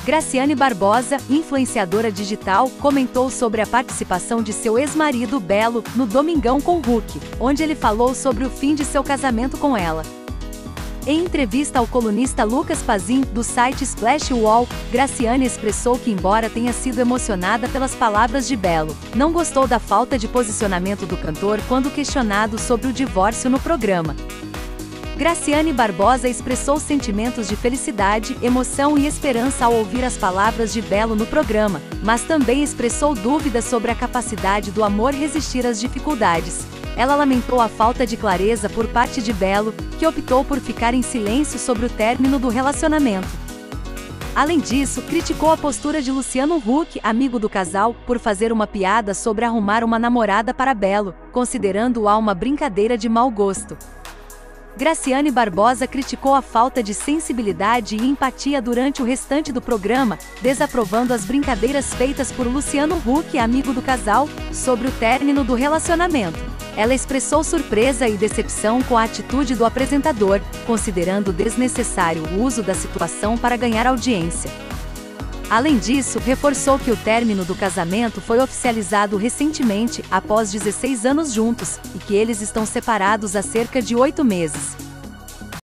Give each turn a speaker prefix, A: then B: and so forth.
A: Graciane Barbosa, influenciadora digital, comentou sobre a participação de seu ex-marido Belo no Domingão com Hulk, onde ele falou sobre o fim de seu casamento com ela. Em entrevista ao colunista Lucas Pazin, do site Splash Wall, Graciane expressou que, embora tenha sido emocionada pelas palavras de Belo, não gostou da falta de posicionamento do cantor quando questionado sobre o divórcio no programa. Graciane Barbosa expressou sentimentos de felicidade, emoção e esperança ao ouvir as palavras de Belo no programa, mas também expressou dúvidas sobre a capacidade do amor resistir às dificuldades. Ela lamentou a falta de clareza por parte de Belo, que optou por ficar em silêncio sobre o término do relacionamento. Além disso, criticou a postura de Luciano Huck, amigo do casal, por fazer uma piada sobre arrumar uma namorada para Belo, considerando-a uma brincadeira de mau gosto. Graciane Barbosa criticou a falta de sensibilidade e empatia durante o restante do programa, desaprovando as brincadeiras feitas por Luciano Huck, amigo do casal, sobre o término do relacionamento. Ela expressou surpresa e decepção com a atitude do apresentador, considerando desnecessário o uso da situação para ganhar audiência. Além disso, reforçou que o término do casamento foi oficializado recentemente, após 16 anos juntos, e que eles estão separados há cerca de 8 meses.